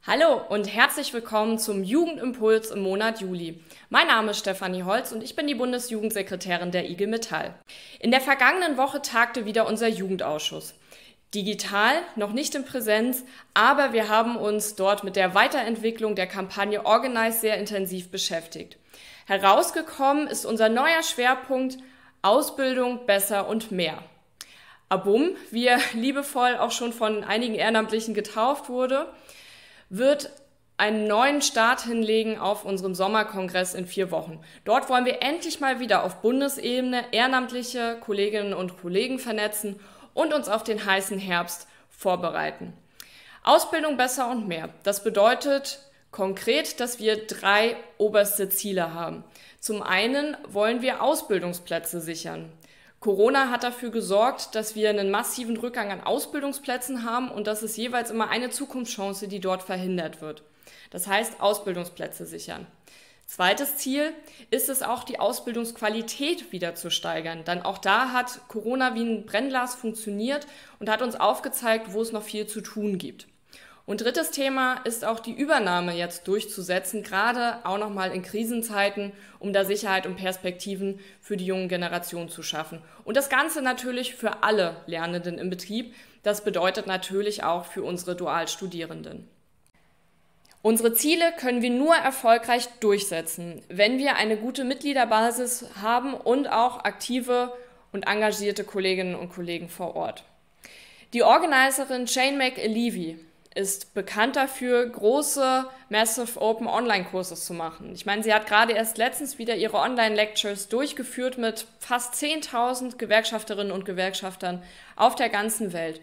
Hallo und herzlich willkommen zum Jugendimpuls im Monat Juli. Mein Name ist Stefanie Holz und ich bin die Bundesjugendsekretärin der IG Metall. In der vergangenen Woche tagte wieder unser Jugendausschuss. Digital, noch nicht in Präsenz, aber wir haben uns dort mit der Weiterentwicklung der Kampagne Organize sehr intensiv beschäftigt. Herausgekommen ist unser neuer Schwerpunkt Ausbildung besser und mehr. ABUM, wie er liebevoll auch schon von einigen Ehrenamtlichen getauft wurde, wird einen neuen Start hinlegen auf unserem Sommerkongress in 4 Wochen. Dort wollen wir endlich mal wieder auf Bundesebene ehrenamtliche Kolleginnen und Kollegen vernetzen und uns auf den heißen Herbst vorbereiten. Ausbildung besser und mehr. Das bedeutet konkret, dass wir 3 oberste Ziele haben. Zum einen wollen wir Ausbildungsplätze sichern. Corona hat dafür gesorgt, dass wir einen massiven Rückgang an Ausbildungsplätzen haben und das ist jeweils immer eine Zukunftschance, die dort verhindert wird. Das heißt, Ausbildungsplätze sichern. Zweites Ziel ist es auch, die Ausbildungsqualität wieder zu steigern. Denn auch da hat Corona wie ein Brennglas funktioniert und hat uns aufgezeigt, wo es noch viel zu tun gibt. Und drittes Thema ist auch die Übernahme jetzt durchzusetzen, gerade auch nochmal in Krisenzeiten, um da Sicherheit und Perspektiven für die jungen Generationen zu schaffen. Und das Ganze natürlich für alle Lernenden im Betrieb. Das bedeutet natürlich auch für unsere Dualstudierenden. Unsere Ziele können wir nur erfolgreich durchsetzen, wenn wir eine gute Mitgliederbasis haben und auch aktive und engagierte Kolleginnen und Kollegen vor Ort. Die Organiserin Jane McAlevey ist bekannt dafür, große Massive Open Online-Kurse zu machen. Ich meine, sie hat gerade erst letztens wieder ihre Online-Lectures durchgeführt mit fast 10.000 Gewerkschafterinnen und Gewerkschaftern auf der ganzen Welt.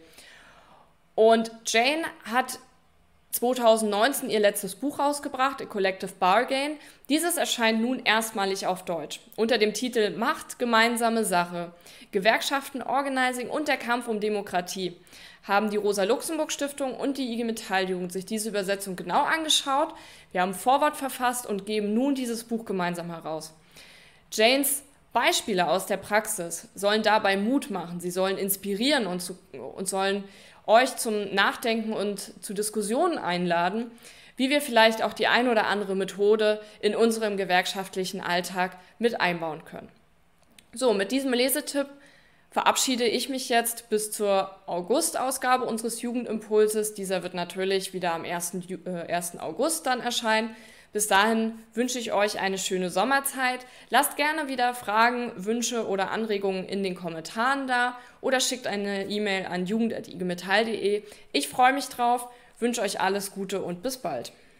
Und Jane hat 2019 ihr letztes Buch rausgebracht, A Collective Bargain. Dieses erscheint nun erstmalig auf Deutsch unter dem Titel Macht, gemeinsame Sache. Gewerkschaften, Organizing und der Kampf um Demokratie. Haben die Rosa-Luxemburg-Stiftung und die IG Metall-Jugend sich diese Übersetzung genau angeschaut. Wir haben ein Vorwort verfasst und geben nun dieses Buch gemeinsam heraus. Janes Beispiele aus der Praxis sollen dabei Mut machen, sie sollen inspirieren und sollen euch zum Nachdenken und zu Diskussionen einladen, wie wir vielleicht auch die ein oder andere Methode in unserem gewerkschaftlichen Alltag mit einbauen können. So, mit diesem Lesetipp verabschiede ich mich jetzt bis zur August-Ausgabe unseres Jugendimpulses. Dieser wird natürlich wieder am 1. August dann erscheinen. Bis dahin wünsche ich euch eine schöne Sommerzeit. Lasst gerne wieder Fragen, Wünsche oder Anregungen in den Kommentaren da oder schickt eine E-Mail an jugend@igmetall.de. Ich freue mich drauf, wünsche euch alles Gute und bis bald.